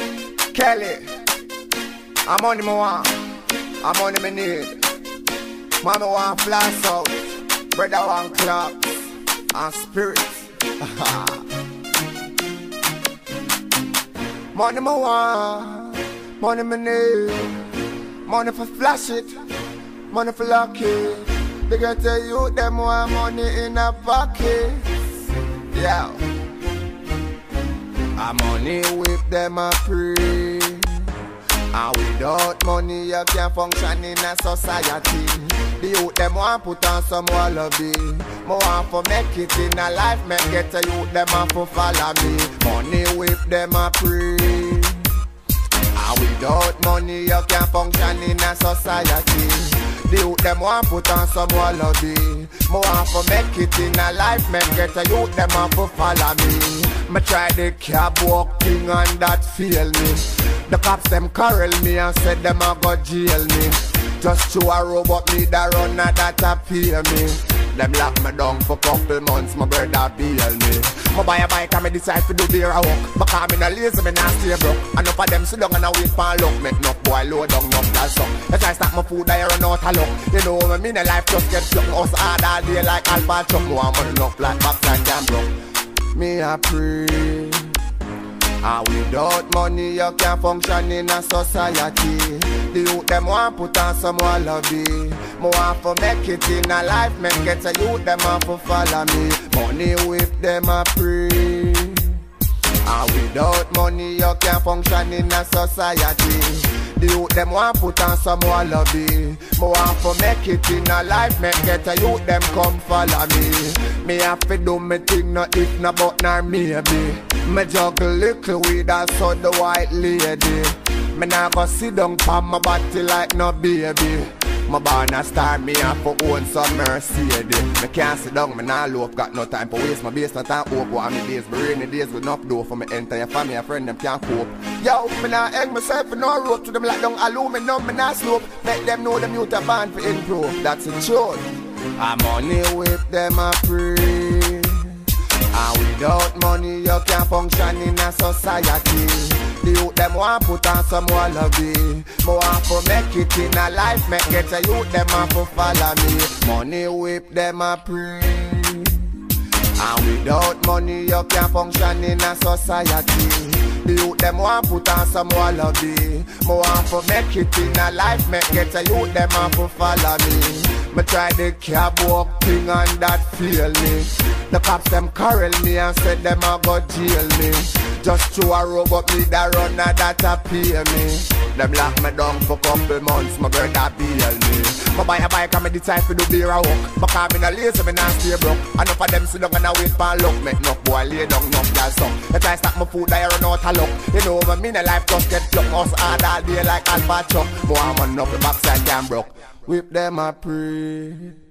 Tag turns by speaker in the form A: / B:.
A: Kelly, I'm on me want, I'm on me need. Mama want flash out, brother want claps and spirits. Money me want, money me need. Money for flash it, money for lock it. They get to you, them want money in a pocket. Yeah. I'm money with them a pray. And without money you can't function in a society. The youth them want put on some wallaby. More want for make it in a life. Make get to youth them want for follow me. Money with them a pray. And without money you can't function in a society. The youth them want put on some wallaby. More want for make it in a life. Make get to youth them want for follow me. Me try the cab walking and that fail me. The cops them quarrel me and said them a go jail me. Just to a robot me that run and that appeal me. Them lock me down for couple months, my brother bail me. Me buy a bike and me decide to do beer a walk. Because me no lazy, me not stay broke. Enough of them sit down and a wait for luck. Make enough boy low down enough that's up. You try stop my food, I run out of luck. You know me in a life just get stuck. Us hard all day like alpha truck. No I'm money enough like backside jam broke. Me a pray. And without money you can't function in a society. The youth them want put on some wallaby. More want for make it in a life. Make get a youth them want for follow me. Money with them a pray. And without money you can't function in a society. The youth them want put on some wallaby. More want for make it in a life. Make get a youth them come follow me. Me have to do me thing no if no but nor maybe. Me juggle little weed and so the white lady. Me nah go sit down pa my body like no baby. My born a star, me have to own some Mercedes. Me can't sit down, me nah loaf, got no time for waste. My base not time hope, what me days, but rainy days with enough dough for me entire family and friend them can't cope. Yo, me nah hang myself for no rope to them like down aluminum, me nah slope. Make them know them youth a band for improve, that's the truth. I'm money with them a pray. And without money you can't function in a society. The youth them want put on some wallaby. More want for make it in a life. Make get a youth them want for follow me. Money whip them a pray. And without money you can't function in a society. The youth them want put on some wallaby. More want for make it in a life. Make get a youth them want for follow me. Me try the cab walking and that fail me. The cops them quarrel me and said them a go jail me. Just to a robot me that run and that appeal me. Them lock me down for couple months, my brother bail me. Me buy a bike and me decide to do beer a walk. Because me no lazy, me not stay broke. Enough of them sit down and a wait for luck. Make enough boy lay down enough that's up. You try stop my food, I run out of luck. You know me in a life just get plucked. Us hard all day like alpha truck. More I'm on up the backside can broke. Whip them a pray.